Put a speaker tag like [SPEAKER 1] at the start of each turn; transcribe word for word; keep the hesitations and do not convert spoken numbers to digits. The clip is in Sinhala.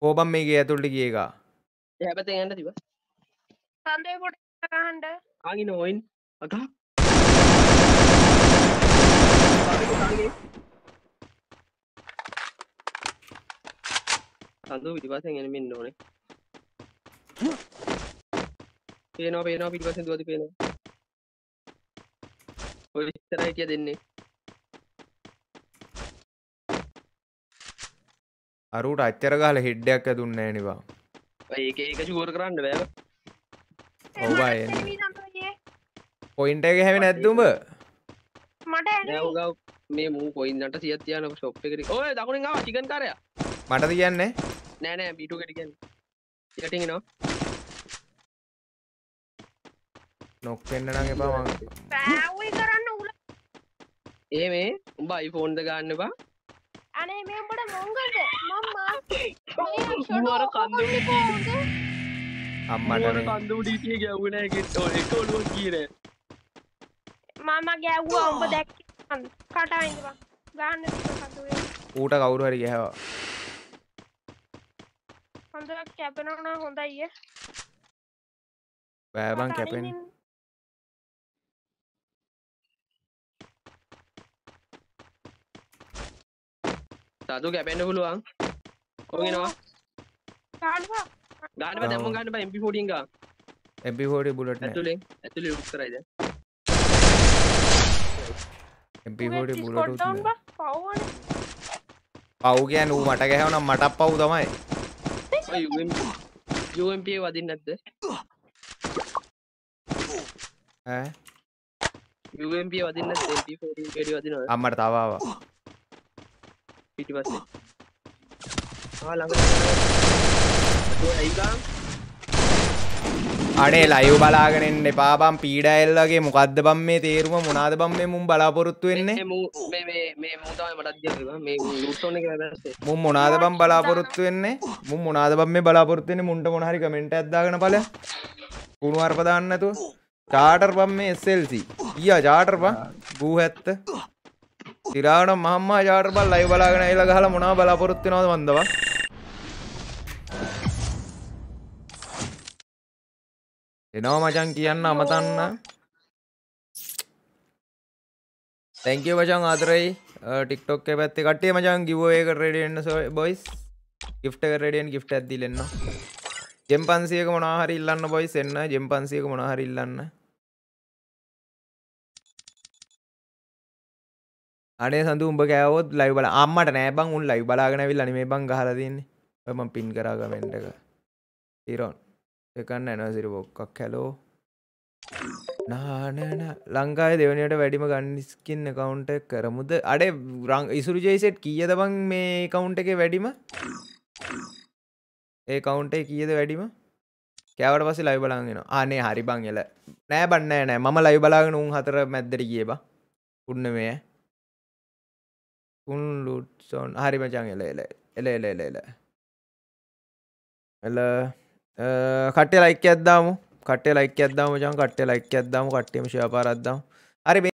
[SPEAKER 1] කෝබම් මේකේ ඇතුළට ගිය එක.
[SPEAKER 2] එහා පැත්තෙන් යන්න තිබ්බා.
[SPEAKER 3] සඳේ පොඩ ගහන්න.
[SPEAKER 2] ආගින ඔයින් අගහ. සඳු පිටිපස්සෙන් එන්න මෙන්න ඕනේ. පේනවා පේනවා පිටිපස්සෙන් දුවදි පේනවා. ඔය ඉස්සරහයි කිය දෙන්නේ.
[SPEAKER 1] අරුට අච්චර ගහලා හෙඩ් එකක් ඇදුන්නේ නැහැ නේ බං.
[SPEAKER 2] ඔය එක එක ෂුවර් කරන්න බෑ.
[SPEAKER 1] ඔව් බා එන්නේ. පොයින්ට් එක හැවෙ නැද්ද උඹ?
[SPEAKER 3] මට
[SPEAKER 2] නෑ උගා මේ මූ පොයින්ට් අටසියක් තියාන ෂොප් එකට. ඔය දකුණෙන් ආවා චිකන් කාරයා.
[SPEAKER 1] මට තියන්නේ
[SPEAKER 2] නෑ නෑ බී ටූ කට කියන්නේ. යටින් එනවා.
[SPEAKER 1] නොක් වෙන්න නම් එපා මං.
[SPEAKER 3] බෑවුයි කරන්න උල.
[SPEAKER 2] ඒ මේ උඹ iPhone ද ගන්න එපා.
[SPEAKER 3] අනේ මේ උඹට මොංගද? මම්මා.
[SPEAKER 2] උඹර කන්දු
[SPEAKER 1] අම්මට
[SPEAKER 2] උඹර
[SPEAKER 1] මේ
[SPEAKER 2] කන්දු ඩීටි ගැව්වේ නෑ කිට් ඔය එක ඔළුව කීරේ.
[SPEAKER 3] මම ගැව්වා උඹ දැක්කේ කටා ඉඳපන්. ගහන්න තිබ්බ කඳුවේ.
[SPEAKER 1] ඌට කවුරු හරි ගහවා.
[SPEAKER 3] හොඳට කැපෙනවා නම් හොඳයි ඈ.
[SPEAKER 1] බෑ බං කැපෙන්නේ.
[SPEAKER 2] සාදු කැපෙන්න පුළුවන්. කොගෙනවා?
[SPEAKER 3] ගහන්න බා.
[SPEAKER 2] ගන්න බෑ දැම්ම ගන්න බෑ එම් පී ෆෝර්ටීන් ගා.
[SPEAKER 1] එම් පී ෆෝර්ටී බුලට් නෑ.
[SPEAKER 2] ඇතුලේ ඇතුලේ උඩ කරයි දැන්.
[SPEAKER 1] එම් පී ෆෝර්ටී බුලට් උත් නෑ.
[SPEAKER 3] පව්වනේ.
[SPEAKER 1] පව් කියන්නේ ඌ මට ගහවනම් මටත් පව් තමයි.
[SPEAKER 2] ඔය U M P U M P වදින්නේ නැද්ද?
[SPEAKER 1] ඈ
[SPEAKER 2] යු එම් පී වදින්නේ නැද්ද? එම් පී ෆෝර්ටීන් කේඩි වදිනවද?
[SPEAKER 1] අම්මට තව ආවා.
[SPEAKER 2] පිටිපස්සේ. ආ ළඟට. ඔය අයිගා
[SPEAKER 1] අනේ ලයිව් බලාගෙන ඉන්න එපා බං පීඩායල් වගේ මොකද්ද බං මේ තේරුම මොනවාද බං මේ මුන් බලාපොරොත්තු වෙන්නේ
[SPEAKER 2] මේ මේ මේ මේ මූ තමයි මටත් දියුනේ මේ ලූට් ඔන් එක වැදස්සේ
[SPEAKER 1] මුන් මොනවාද බං බලාපොරොත්තු වෙන්නේ මුන් මොනවාද බං මේ බලාපොරොත්තු වෙන්නේ මුන්ට මොන හරි කමෙන්ට් එකක් දාගෙන ඵලයන් කුණු අරප දාන්න නැතුව චාටර් බං මේ එස් එල් සී ඊයා චාටර් බං ගූ හැත්ත තිරාවණ මහම්මා චාටර් බං ලයිව් බලාගෙන ඇවිල්ලා ගහලා මොනවද බලාපොරොත්තු වෙනවද මන්ද බං එනවා මචං කියන්න අමතන්න thank you මචං ආදරෙයි TikTok එකේ පැත්තේ කට්ටිය මචං giveaway එකට ready වෙන්න boys gift එක ready වෙන්න gift එකක් දීලා එන්න ජෙම් පන්සියක මොනවා හරි ඉල්ලන්න boys එන්න ජෙම් පන්සියක මොනවා හරි ඉල්ලන්න අනේ සඳු උඹ කෑවොත් live බලා අම්මට නෑ බං උන් live බලාගෙන ඇවිල්ලා නේ මේ බං ගහලා තින්නේ ඔය මම pin කරා කමෙන්ට් එක ඊරොන් එකන්න ඇනවසිරි බොක්කක් හැලෝ නානන ලංකාවේ දෙවනියට වැඩිම ගන්න ස්කින් account එක කරමුද අඩේ ඉසුරු ජෙයිසෙට් කීයද බං මේ account එකේ වැඩිම ඒ account එකේ කීයද වැඩිම කෑවට පස්සේ live බලන් එනවා අනේ හරි බං එල නෑ බං නෑ නෑ මම live බලාගෙන උන් හතර මැද්දට ගියේ බං උන්න මේ උන් ලුට්සොන් හරි මචං එල එල එල එල එල එල එල කට්ටිය ලයික් එකක් දාමු කට්ටිය ලයික් එකක් දාමු මචං කට්ටිය ලයික් එකක් දාමු කට්ටියම ෂෙයා පාරක් දාමු හරි